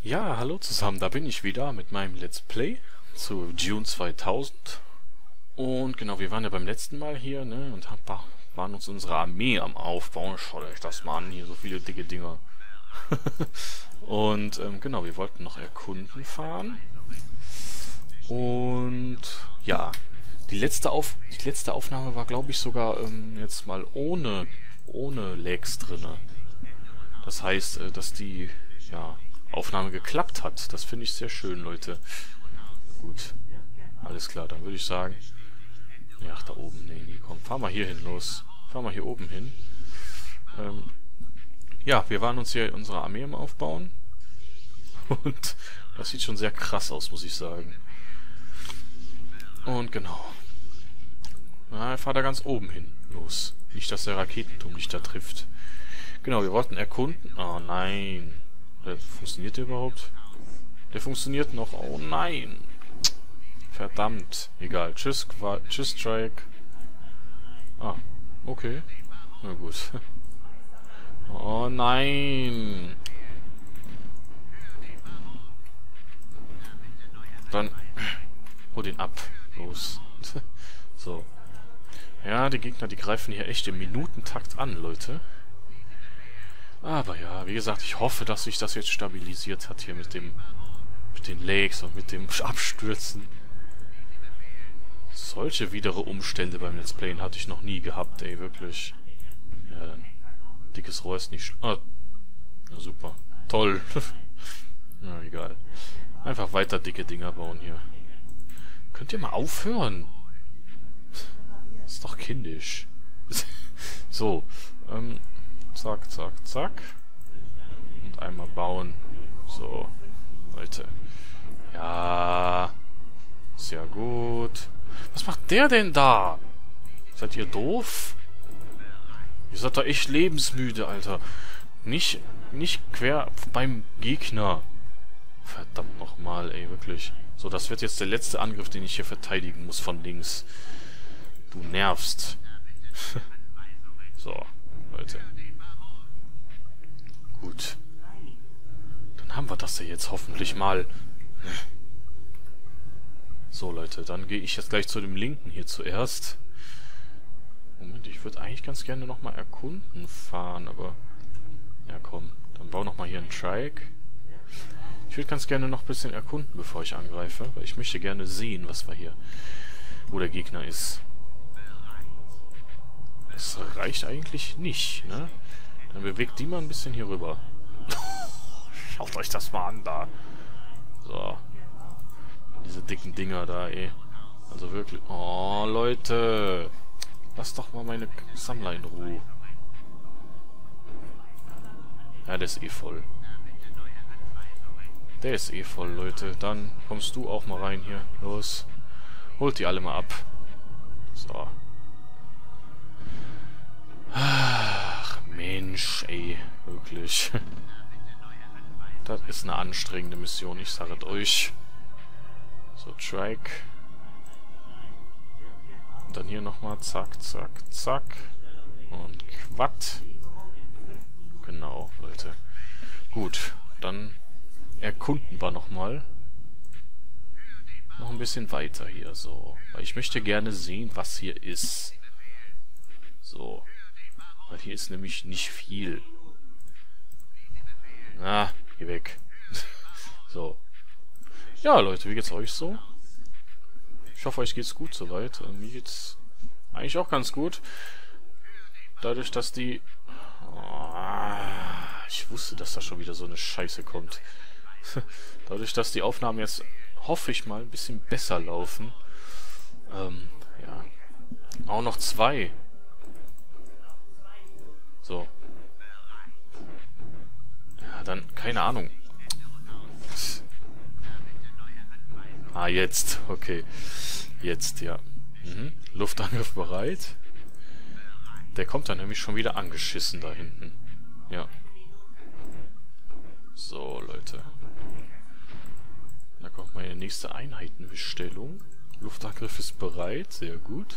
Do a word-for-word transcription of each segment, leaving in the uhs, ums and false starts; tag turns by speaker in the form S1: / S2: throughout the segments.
S1: Ja, hallo zusammen, da bin ich wieder mit meinem Let's Play zu Dune zweitausend. Und genau, wir waren ja beim letzten Mal hier, ne, und hab, waren uns unsere Armee am Aufbauen. Schaut euch das mal an, hier so viele dicke Dinger. Und ähm, genau, wir wollten noch erkunden fahren. Und ja, die letzte, Auf die letzte Aufnahme war, glaube ich, sogar ähm, jetzt mal ohne, ohne Lags drinne. Das heißt, äh, dass die, ja... Aufnahme geklappt hat. Das finde ich sehr schön, Leute. Gut. Alles klar, dann würde ich sagen... Ja, ach, da oben. Nee, nee, komm. Fahr mal hier hin, los. Fahr mal hier oben hin. Ähm, ja, wir waren uns hier unsere Armee am Aufbauen. Und das sieht schon sehr krass aus, muss ich sagen. Und genau. Na, fahr da ganz oben hin. Los. Nicht, dass der Raketenturm dich da trifft. Genau, wir wollten erkunden... Oh, nein. Der funktioniert der überhaupt? Der funktioniert noch. Oh nein. Verdammt. Egal. Tschüss, Qua Tschüss, Strike. Ah, okay. Na gut. Oh nein. Dann hol den ab. Los. So. Ja, die Gegner, die greifen hier echt im Minutentakt an, Leute. Aber ja, wie gesagt, ich hoffe, dass sich das jetzt stabilisiert hat hier mit dem mit den Lakes und mit dem Abstürzen. Solche widere Umstände beim Let's Playen hatte ich noch nie gehabt, ey, wirklich. Ja, dann. Dickes Rohr ist nicht... Ah, na super. Toll. Na, egal. Einfach weiter dicke Dinger bauen hier. Könnt ihr mal aufhören? Ist doch kindisch. So, ähm... Zack, zack, zack. Und einmal bauen. So, Leute. Ja. Sehr gut. Was macht der denn da? Seid ihr doof? Ihr seid doch echt lebensmüde, Alter. Nicht, nicht quer beim Gegner. Verdammt nochmal, ey, wirklich. So, das wird jetzt der letzte Angriff, den ich hier verteidigen muss von links. Du nervst. So, Leute. Gut. Dann haben wir das ja jetzt hoffentlich mal. So, Leute, dann gehe ich jetzt gleich zu dem Linken hier zuerst. Moment, ich würde eigentlich ganz gerne nochmal erkunden fahren, aber... Ja, komm. Dann bau nochmal hier einen Trike. Ich würde ganz gerne noch ein bisschen erkunden, bevor ich angreife, weil ich möchte gerne sehen, was wir hier... wo der Gegner ist. Das reicht eigentlich nicht, ne? Dann bewegt die mal ein bisschen hier rüber. Schaut euch das mal an, da. So. Diese dicken Dinger da, ey. Also wirklich... Oh, Leute. Lasst doch mal meine Sammler in Ruhe. Ja, der ist eh voll. Der ist eh voll, Leute. Dann kommst du auch mal rein hier. Los. Holt die alle mal ab. So. Mensch, ey, wirklich. Das ist eine anstrengende Mission, ich sage es euch. So, Trike. Und dann hier nochmal, zack, zack, zack. Und Quatt. Genau, Leute. Gut, dann erkunden wir nochmal. Noch ein bisschen weiter hier, so. Weil ich möchte gerne sehen, was hier ist. So. Weil hier ist nämlich nicht viel. Na, geh weg. So. Ja, Leute, wie geht's euch so? Ich hoffe, euch geht's gut soweit. Und mir geht's eigentlich auch ganz gut. Dadurch, dass die... Oh, ich wusste, dass da schon wieder so eine Scheiße kommt. Dadurch, dass die Aufnahmen jetzt, hoffe ich mal, ein bisschen besser laufen. Ähm, ja. Auch noch zwei. So. Ja, dann, keine Ahnung. Ah, jetzt. Okay. Jetzt, ja. Mhm. Luftangriff bereit. Der kommt dann nämlich schon wieder angeschissen da hinten. Ja. So, Leute. Da kommt meine nächste Einheitenbestellung. Luftangriff ist bereit. Sehr gut.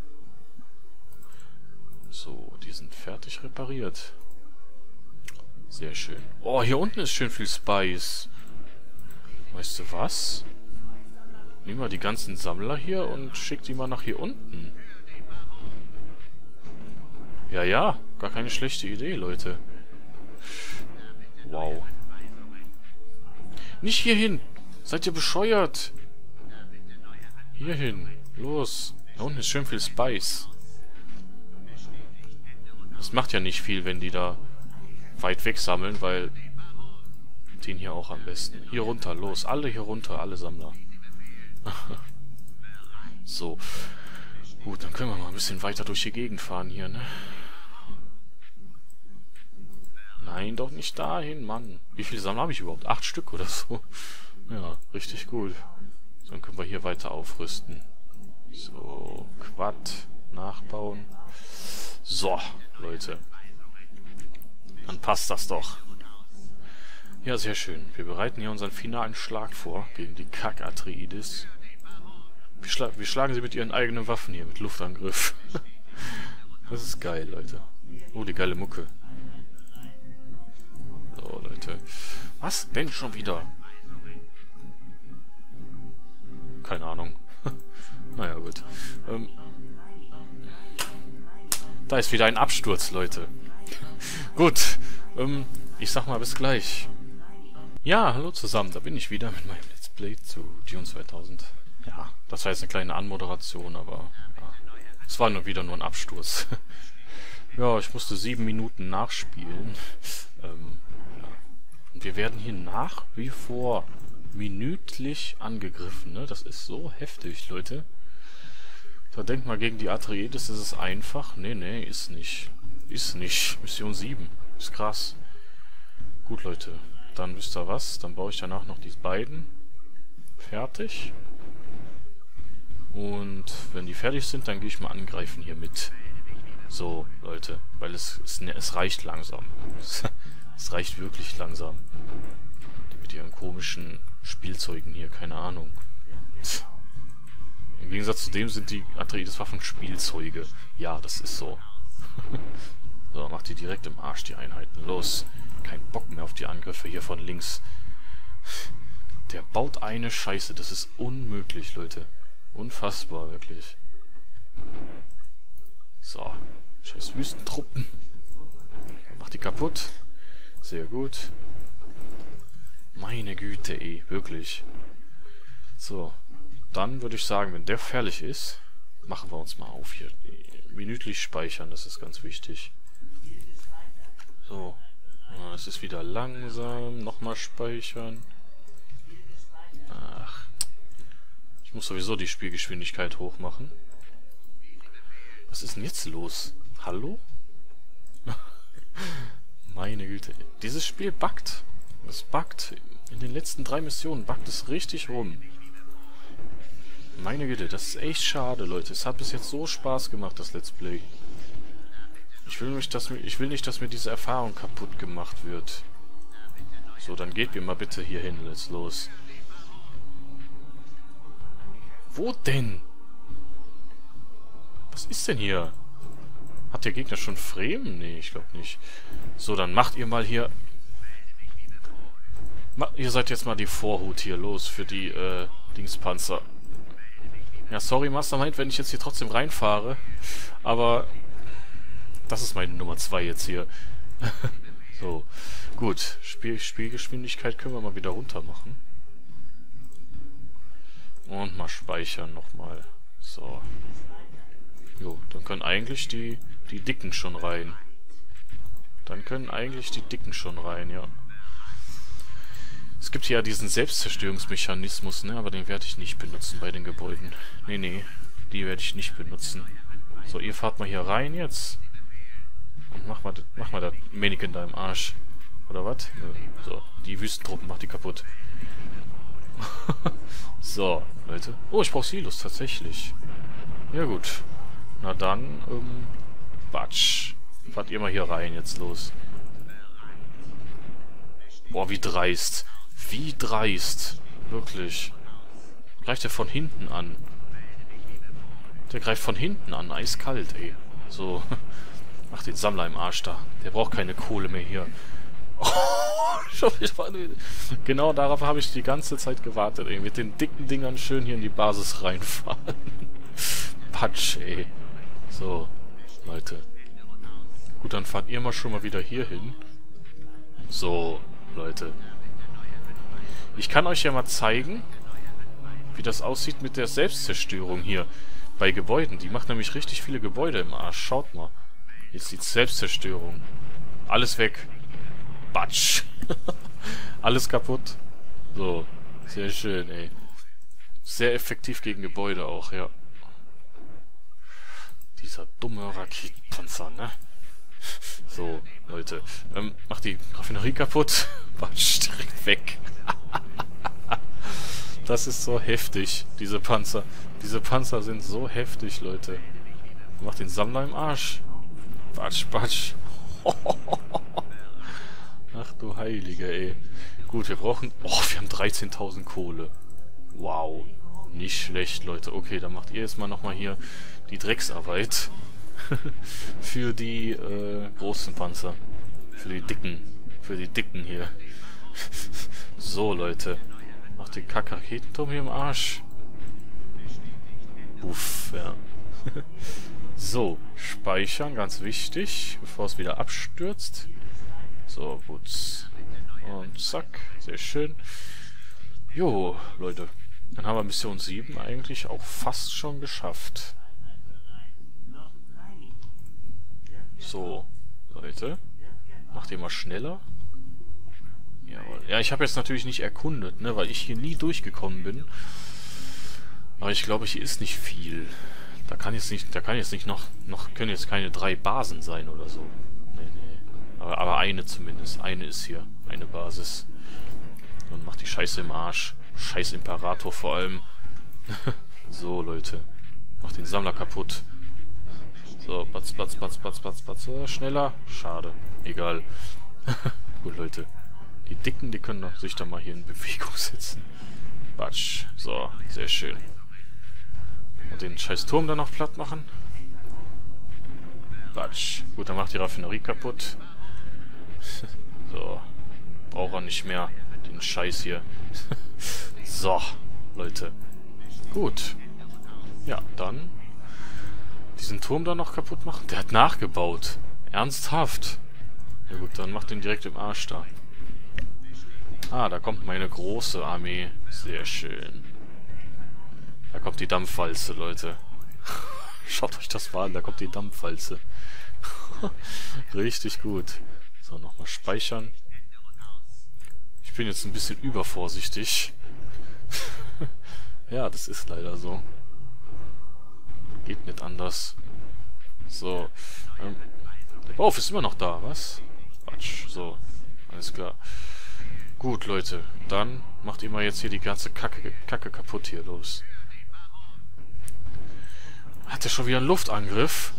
S1: So, die sind fertig repariert. Sehr schön. Oh, hier unten ist schön viel Spice. Weißt du was? Nimm mal die ganzen Sammler hier und schick die mal nach hier unten. Ja, ja. Gar keine schlechte Idee, Leute. Wow. Nicht hierhin. Seid ihr bescheuert? Hierhin. Los. Da unten ist schön viel Spice. Das macht ja nicht viel, wenn die da weit weg sammeln, weil den hier auch am besten. Hier runter, los. Alle hier runter, alle Sammler. So. Gut, dann können wir mal ein bisschen weiter durch die Gegend fahren hier, ne? Nein, doch nicht dahin, Mann. Wie viele Sammler habe ich überhaupt? Acht Stück oder so? Ja, richtig gut. Dann können wir hier weiter aufrüsten. So, Quad. Nachbauen. So, Leute. Dann passt das doch. Ja, sehr schön. Wir bereiten hier unseren finalen Schlag vor gegen die Kack-Atreides. Wir, schla wir schlagen sie mit ihren eigenen Waffen hier, mit Luftangriff. Das ist geil, Leute. Oh, die geile Mucke. So, Leute. Was? Ben schon wieder? Keine Ahnung. Naja, gut. Ähm, da ist wieder ein Absturz, Leute. Gut. Ähm, ich sag mal bis gleich. Ja, hallo zusammen. Da bin ich wieder mit meinem Let's Play zu Dune zweitausend. Ja, das war jetzt eine kleine Anmoderation, aber ja, es war nur wieder nur ein Absturz. Ja, ich musste sieben Minuten nachspielen. Ähm, ja. Und wir werden hier nach wie vor minütlich angegriffen, ne? Das ist so heftig, Leute. Da denkt mal, gegen die Atreides ist es einfach. Nee, nee, ist nicht. Ist nicht. Mission sieben. Ist krass. Gut, Leute. Dann wisst ihr was. Dann baue ich danach noch die beiden. Fertig. Und wenn die fertig sind, dann gehe ich mal angreifen hier mit. So, Leute. Weil es, es, es reicht langsam. Es reicht wirklich langsam. Mit ihren komischen Spielzeugen hier. Keine Ahnung. Im Gegensatz zu dem sind die Atreides-Waffen Spielzeuge. Ja, das ist so. So, macht die direkt im Arsch, die Einheiten. Los. Kein Bock mehr auf die Angriffe hier von links. Der baut eine Scheiße. Das ist unmöglich, Leute. Unfassbar, wirklich. So. Scheiß Wüstentruppen. Macht die kaputt. Sehr gut. Meine Güte, ey. Wirklich. So. Dann würde ich sagen, wenn der fertig ist, machen wir uns mal auf hier. Minütlich speichern, das ist ganz wichtig. So. Es ist wieder langsam. Nochmal speichern. Ach. Ich muss sowieso die Spielgeschwindigkeit hochmachen. Was ist denn jetzt los? Hallo? Meine Güte. Dieses Spiel buggt. Es buggt. In den letzten drei Missionen buggt es richtig rum. Meine Güte, das ist echt schade, Leute. Es hat bis jetzt so Spaß gemacht, das Let's Play. Ich will nicht, dass mir, ich will nicht, dass mir diese Erfahrung kaputt gemacht wird. So, dann geht mir mal bitte hier hin. Let's los. Wo denn? Was ist denn hier? Hat der Gegner schon Fremen? Nee, ich glaube nicht. So, dann macht ihr mal hier... Ma ihr seid jetzt mal die Vorhut hier los für die äh, Dingspanzer. Ja, sorry, Mastermind, wenn ich jetzt hier trotzdem reinfahre. Aber das ist meine Nummer zwei jetzt hier. So, gut. Spiel Spielgeschwindigkeit können wir mal wieder runter machen. Und mal speichern nochmal. So. Jo, dann können eigentlich die, die Dicken schon rein. Dann können eigentlich die Dicken schon rein, ja. Es gibt hier ja diesen Selbstzerstörungsmechanismus, ne? Aber den werde ich nicht benutzen bei den Gebäuden. Nee, nee. Die werde ich nicht benutzen. So, ihr fahrt mal hier rein jetzt. Und mach mal, mach mal das Mannequin da im Arsch. Oder was? So, die Wüstentruppen, macht die kaputt. So, Leute. Oh, ich brauche Silos, tatsächlich. Ja, gut. Na dann, ähm, Batsch. Fahrt ihr mal hier rein, jetzt los. Boah, wie dreist. Wie dreist. Wirklich. Greift er von hinten an. Der greift von hinten an. Eiskalt, ey. So. Macht den Sammler im Arsch da. Der braucht keine Kohle mehr hier. Genau darauf habe ich die ganze Zeit gewartet, ey. Mit den dicken Dingern schön hier in die Basis reinfahren. Patsch, ey. So, Leute. Gut, dann fahrt ihr mal schon mal wieder hier hin. So, Leute. Ich kann euch ja mal zeigen, wie das aussieht mit der Selbstzerstörung hier bei Gebäuden. Die macht nämlich richtig viele Gebäude im Arsch. Schaut mal. Jetzt die Selbstzerstörung. Alles weg. Batsch. Alles kaputt. So. Sehr schön, ey. Sehr effektiv gegen Gebäude auch, ja. Dieser dumme Raketenpanzer, ne? So, Leute. Ähm, macht die Raffinerie kaputt. Batsch, direkt weg. Das ist so heftig, diese Panzer. Diese Panzer sind so heftig, Leute. Macht den Sammler im Arsch. Batsch, batsch. Ach du Heilige, ey. Gut, wir brauchen... Oh, wir haben dreizehntausend Kohle. Wow. Nicht schlecht, Leute. Okay, dann macht ihr jetzt mal nochmal hier die Drecksarbeit. Für die äh, großen Panzer. Für die dicken. Für die dicken hier. So, Leute. Macht den Kack-Raketenturm hier im Arsch. Uff, ja. So, speichern, ganz wichtig, bevor es wieder abstürzt. So, putz. Und zack, sehr schön. Jo, Leute. Dann haben wir Mission sieben eigentlich auch fast schon geschafft. So, Leute. Macht ihr mal schneller. Jawohl. Ja, ich habe jetzt natürlich nicht erkundet, ne, weil ich hier nie durchgekommen bin. Aber ich glaube, hier ist nicht viel. Da kann jetzt nicht, da kann jetzt nicht noch, noch können jetzt keine drei Basen sein oder so. Nee, nee. Aber, aber eine zumindest. Eine ist hier. Eine Basis. Und macht die Scheiße im Arsch. Scheiß Imperator vor allem. So, Leute. Macht den Sammler kaputt. So, batz, batz, batz, batz, batz, batz. Schneller. Schade. Egal. Gut, Leute. Die Dicken, die können sich dann mal hier in Bewegung setzen. Batsch. So, sehr schön. Und den scheiß Turm dann noch platt machen. Batsch. Gut, dann macht die Raffinerie kaputt. So. Braucht er nicht mehr. Den Scheiß hier. So, Leute. Gut. Ja, dann diesen Turm da noch kaputt machen. Der hat nachgebaut. Ernsthaft. Ja gut, dann macht den direkt im Arsch da. Ah, da kommt meine große Armee. Sehr schön. Da kommt die Dampfwalze, Leute. Schaut euch das mal an, da kommt die Dampfwalze. Richtig gut. So, nochmal speichern. Ich bin jetzt ein bisschen übervorsichtig. Ja, das ist leider so. Geht nicht anders. So. Ähm, der Bauf ist immer noch da, was? Quatsch. So. Alles klar. Gut, Leute. Dann macht ihr mal jetzt hier die ganze Kacke, Kacke kaputt hier. Los. Hat der schon wieder einen Luftangriff?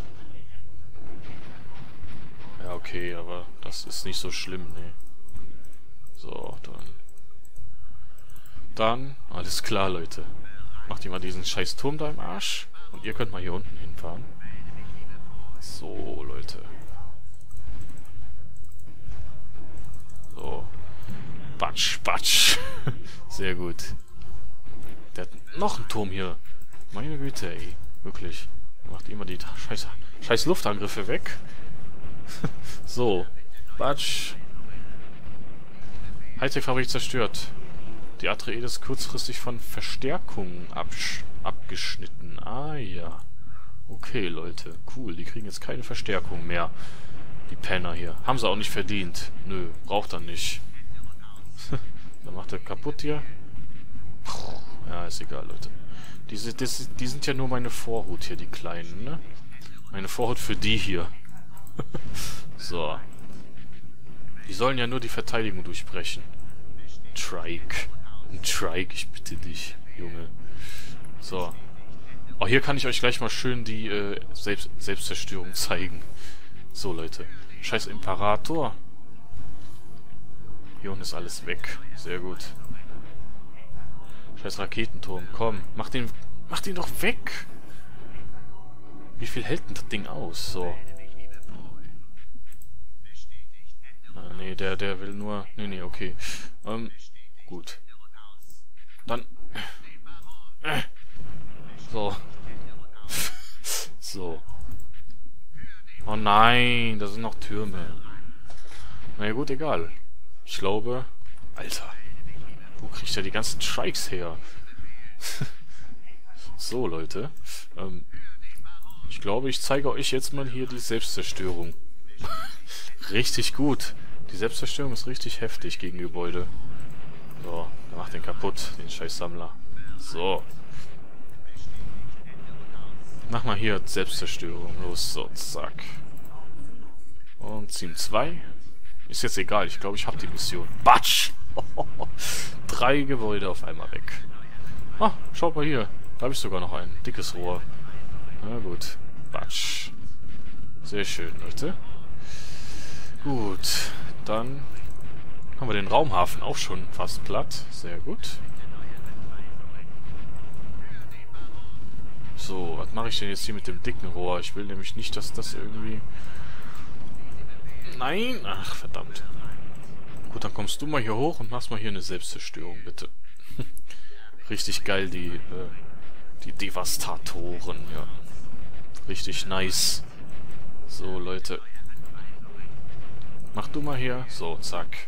S1: Ja, okay, aber das ist nicht so schlimm, ne. So, dann. Dann, alles klar, Leute. Macht ihr mal diesen scheiß Turm da im Arsch. Und ihr könnt mal hier unten hinfahren. So, Leute. So. Batsch, batsch. Sehr gut. Der hat noch einen Turm hier. Meine Güte, ey. Wirklich. Macht immer die scheiß, scheiß Luftangriffe weg. So. Batsch. Hightech-Fabrik zerstört. Die Atreides kurzfristig von Verstärkungen abgeschnitten. Ah ja. Okay, Leute. Cool. Die kriegen jetzt keine Verstärkung mehr. Die Penner hier. Haben sie auch nicht verdient. Nö, braucht er nicht. Dann macht er kaputt hier. Ja, ist egal, Leute. Diese, das, die sind ja nur meine Vorhut hier, die kleinen, ne? Meine Vorhut für die hier. So. Die sollen ja nur die Verteidigung durchbrechen. Trike. Trike, ich bitte dich, Junge. So. Oh, hier kann ich euch gleich mal schön die äh, Selbst Selbstzerstörung zeigen. So, Leute. Scheiß Imperator. Hier unten ist alles weg. Sehr gut. Scheiß Raketenturm. Komm, mach den, mach den doch weg. Wie viel hält denn das Ding aus? So. Ah, nee, Nee, der, der will nur... Nee, nee, okay. Ähm, gut. Dann... So. So. Oh nein, da sind noch Türme. Na ja, gut, egal. Ich glaube... Alter. Wo kriegt er die ganzen Strikes her? So, Leute. Ähm, ich glaube, ich zeige euch jetzt mal hier die Selbstzerstörung. Richtig gut. Die Selbstzerstörung ist richtig heftig gegen Gebäude. So, der macht den kaputt, den scheiß Sammler. So. Mach mal hier Selbstzerstörung. Los, so, zack. Und Team zwei. Ist jetzt egal, ich glaube, ich habe die Mission. Batsch! Drei Gebäude auf einmal weg. Ah, schaut mal hier. Da habe ich sogar noch ein dickes Rohr. Na gut. Batsch. Sehr schön, Leute. Gut. Dann haben wir den Raumhafen auch schon fast platt. Sehr gut. So, was mache ich denn jetzt hier mit dem dicken Rohr? Ich will nämlich nicht, dass das irgendwie... Nein! Ach, verdammt. Gut, dann kommst du mal hier hoch und machst mal hier eine Selbstzerstörung, bitte. Richtig geil, die, äh, die Devastatoren, ja. Richtig nice. So, Leute. Mach du mal hier. So, zack.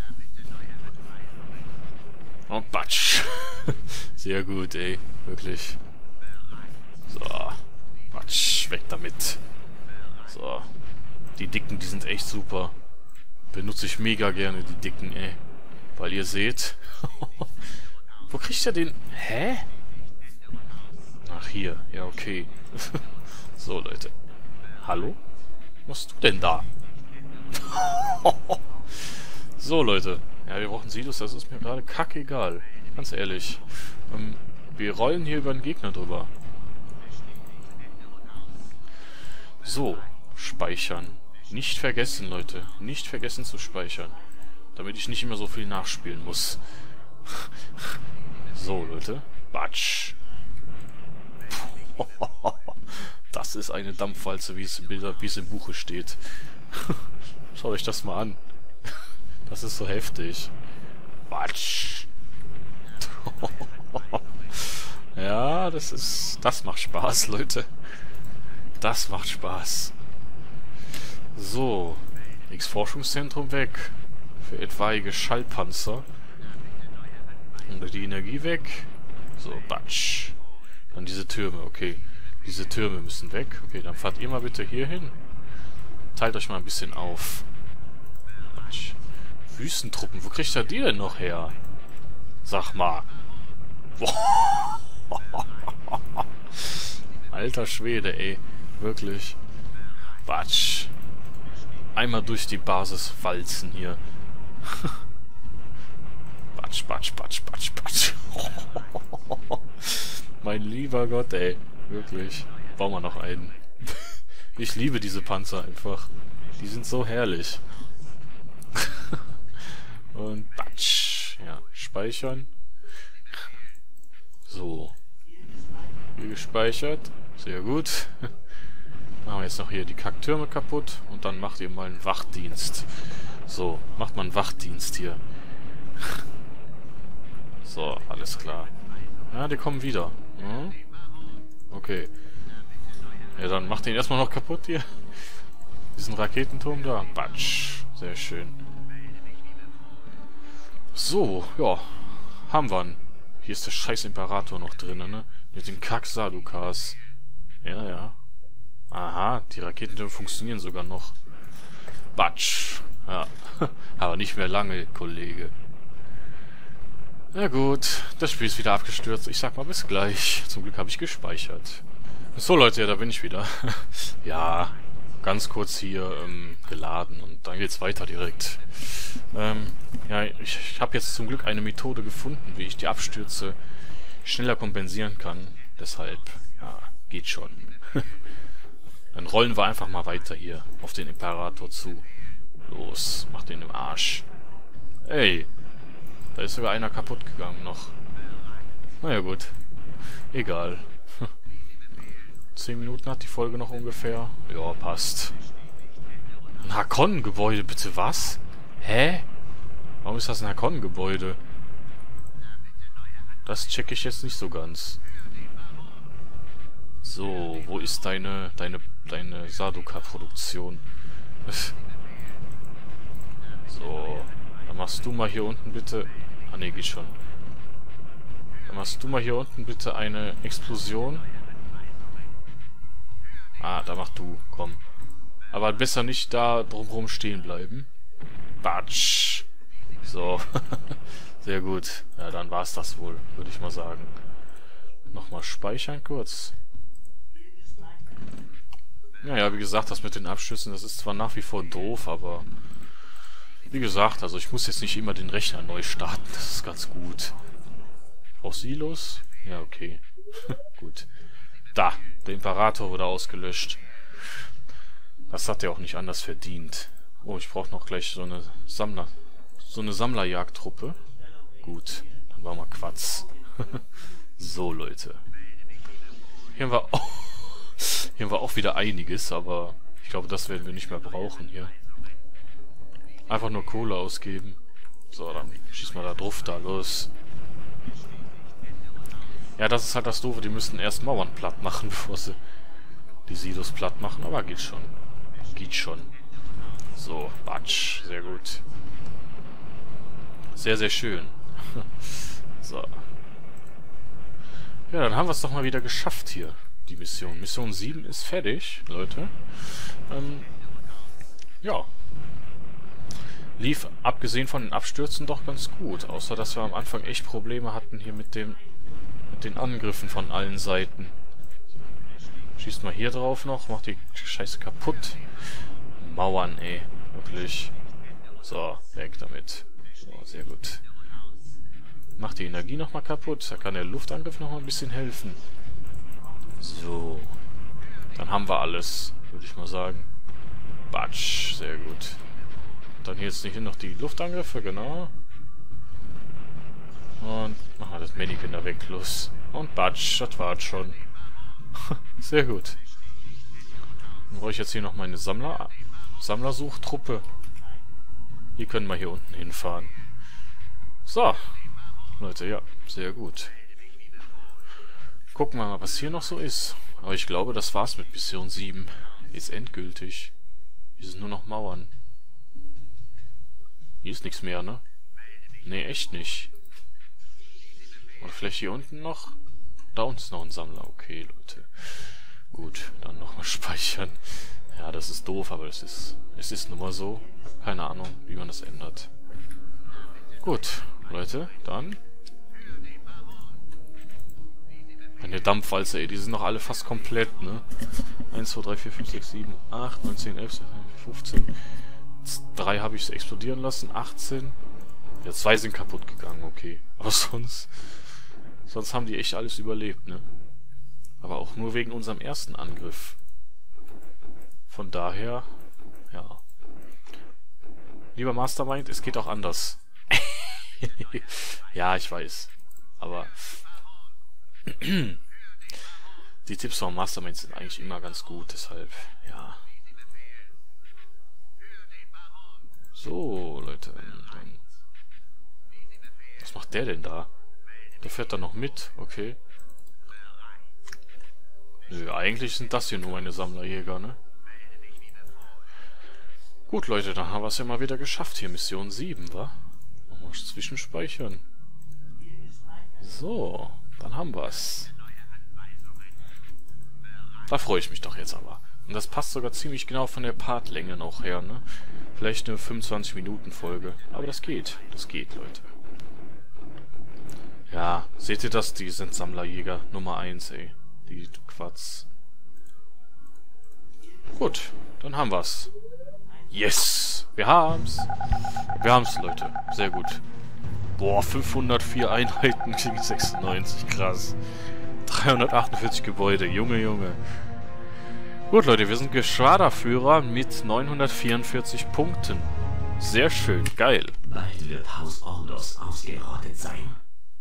S1: Und batsch. Sehr gut, ey. Wirklich. So. Batsch. Weg damit. So. Die Dicken, die sind echt super. Benutze ich mega gerne, die Dicken, ey. Weil ihr seht... Wo kriegt er den... Hä? Ach, hier. Ja, okay. So, Leute. Hallo? Was machst du denn da? So, Leute. Ja, wir brauchen Silos, das ist mir gerade kackegal. Ganz ehrlich. Ähm, wir rollen hier über den Gegner drüber. So. Speichern. Nicht vergessen, Leute. Nicht vergessen zu speichern. Damit ich nicht immer so viel nachspielen muss. So, Leute. Batsch. Das ist eine Dampfwalze, wie es im Bilder, wie es im Buche steht. Schaut euch das mal an. Das ist so heftig. Batsch. Ja, das ist... Das macht Spaß, Leute. Das macht Spaß. So. X-Forschungszentrum weg. Für etwaige Schallpanzer. Und die Energie weg. So, batsch. Dann diese Türme, okay. Diese Türme müssen weg. Okay, dann fahrt ihr mal bitte hier hin. Teilt euch mal ein bisschen auf. Batsch. Wüstentruppen, wo kriegt er die denn noch her? Sag mal. Alter Schwede, ey. Wirklich. Batsch. Einmal durch die Basis walzen hier. Batsch, batsch, batsch, batsch, batsch. Mein lieber Gott, ey. Wirklich. Bauen wir noch einen. Ich liebe diese Panzer einfach. Die sind so herrlich. Und batsch. Ja, speichern. So. Hier gespeichert. Sehr gut. Machen wir jetzt noch hier die Kacktürme kaputt. Und dann macht ihr mal einen Wachdienst. So, macht mal einen Wachdienst hier. So, alles klar. Ja, die kommen wieder. Hm? Okay. Ja, dann macht den erstmal noch kaputt hier. Diesen Raketenturm da. Batsch. Sehr schön. So, ja. Haben wir ihn. Hier ist der scheiß Imperator noch drin, ne? Mit den Kack-Sadukas. Ja, ja. Aha, die Raketentürme funktionieren sogar noch. Batsch. Ja. Aber nicht mehr lange, Kollege. Na gut, das Spiel ist wieder abgestürzt. Ich sag mal bis gleich. Zum Glück habe ich gespeichert. So Leute, ja, da bin ich wieder. Ja, ganz kurz hier ähm, geladen und dann geht's weiter direkt. Ähm, ja, ich, ich habe jetzt zum Glück eine Methode gefunden, wie ich die Abstürze schneller kompensieren kann. Deshalb, ja, geht schon. Dann rollen wir einfach mal weiter hier auf den Imperator zu. Los, mach den im Arsch. Ey, da ist sogar einer kaputt gegangen noch. Naja gut, egal. Zehn Minuten hat die Folge noch ungefähr. Ja, passt. Ein Hakon-Gebäude, bitte was? Hä? Warum ist das ein Hakon-Gebäude? Das checke ich jetzt nicht so ganz. So, wo ist deine, deine, deine Sarduka-Produktion? So, dann machst du mal hier unten bitte... Ah ne, geht schon. Dann machst du mal hier unten bitte eine Explosion. Ah, da mach du, komm. Aber besser nicht da drumherum stehen bleiben. Batsch. So. Sehr gut. Ja, dann war's das wohl, würde ich mal sagen. Nochmal speichern kurz. Naja, wie gesagt, das mit den Abschüssen, das ist zwar nach wie vor doof, aber... Wie gesagt, also ich muss jetzt nicht immer den Rechner neu starten, das ist ganz gut. Auch Silos? Ja, okay. Gut. Da, der Imperator wurde ausgelöscht. Das hat er auch nicht anders verdient. Oh, ich brauche noch gleich so eine Sammler... So eine Sammlerjagdtruppe. Gut, dann machen wir Quatsch. So, Leute. Hier haben wir auch... Hier haben wir auch wieder einiges, aber ich glaube, das werden wir nicht mehr brauchen hier. Einfach nur Kohle ausgeben. So, dann schießen wir da drauf, da los. Ja, das ist halt das Doofe, die müssen erst Mauern platt machen, bevor sie die Silos platt machen, aber geht schon. Geht schon. So, Batsch, sehr gut. Sehr, sehr schön. So. Ja, dann haben wir es doch mal wieder geschafft hier, die Mission. Mission sieben ist fertig, Leute. Ähm, ja. Lief, abgesehen von den Abstürzen, doch ganz gut. Außer, dass wir am Anfang echt Probleme hatten hier mit dem mit den Angriffen von allen Seiten. Schießt mal hier drauf noch, macht die Scheiße kaputt. Mauern, ey. Wirklich. So, weg damit. So, sehr gut. Macht die Energie nochmal kaputt. Da kann der Luftangriff nochmal ein bisschen helfen. So. Dann haben wir alles, würde ich mal sagen. Batsch, sehr gut. Dann hier jetzt nicht noch die Luftangriffe, genau. Und machen wir das Mannequin da weg, los. Und Batsch, das war's schon. Sehr gut. Dann brauche ich jetzt hier noch meine Sammler Sammlersuchtruppe. Die können wir hier unten hinfahren. So. Leute, ja, sehr gut. Gucken wir mal, was hier noch so ist. Aber ich glaube, das war's mit Mission sieben. Ist endgültig. Hier sind nur noch Mauern. Hier ist nichts mehr, ne? Ne, echt nicht. Und vielleicht hier unten noch? Da unten ist noch ein Sammler. Okay, Leute. Gut, dann nochmal speichern. Ja, das ist doof, aber es ist, es ist nun mal so. Keine Ahnung, wie man das ändert. Gut, Leute, dann... Eine Dampfwalze, ey, die sind noch alle fast komplett, ne? eins, zwei, drei, vier, fünf, sechs, sieben, acht, neun, zehn, elf, fünfzehn. drei habe ich explodieren lassen, achtzehn. Ja, zwei sind kaputt gegangen, okay. Aber sonst... Sonst haben die echt alles überlebt, ne? Aber auch nur wegen unserem ersten Angriff. Von daher... Ja. Lieber Mastermind, es geht auch anders. Ja, ich weiß. Aber... Die Tipps vom Mastermind sind eigentlich immer ganz gut, deshalb, ja. So, Leute. Dann was macht der denn da? Der fährt da noch mit, okay. Nö, eigentlich sind das hier nur meine Sammlerjäger, ne? Gut, Leute, dann haben wir es ja mal wieder geschafft. Hier Mission sieben, wa? Nochmal zwischenspeichern. So, dann haben wir es. Da freue ich mich doch jetzt aber. Und das passt sogar ziemlich genau von der Partlänge noch her, ne? Vielleicht eine fünfundzwanzig Minuten Folge. Aber das geht. Das geht, Leute. Ja, seht ihr das? Die sind Sammlerjäger Nummer eins, ey. Die Quatsch. Gut, dann haben wir's. Yes! Wir haben's! Wir haben's, Leute. Sehr gut. Boah, fünfhundertvier Einheiten gegen sechsundneunzig. Krass. dreihundertachtundvierzig Gebäude. Junge, Junge. Gut, Leute, wir sind Geschwaderführer mit neunhundertvierundvierzig Punkten. Sehr schön. Geil.
S2: Bald wird Haus Ordos ausgerottet sein.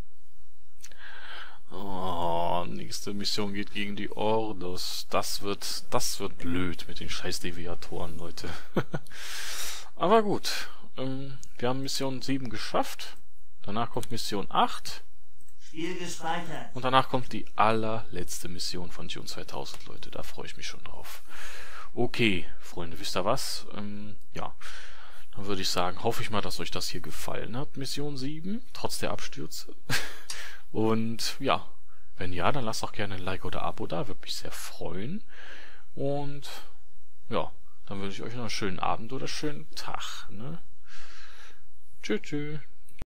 S1: Oh, nächste Mission geht gegen die Ordos. Das wird, das wird blöd mit den scheiß Deviatoren, Leute. Aber gut. ähm, wir haben Mission sieben geschafft. Danach kommt Mission acht.
S3: Spiel gespeichert.
S1: Und danach kommt die allerletzte Mission von Dune zweitausend, Leute. Da freue ich mich schon drauf. Okay, Freunde, wisst ihr was? Ähm, ja, dann würde ich sagen, hoffe ich mal, dass euch das hier gefallen hat, Mission sieben, trotz der Abstürze. Und ja, wenn ja, dann lasst auch gerne ein Like oder Abo da, würde mich sehr freuen. Und ja, dann wünsche ich euch noch einen schönen Abend oder schönen Tag. Ne? Tschüss, tschüss.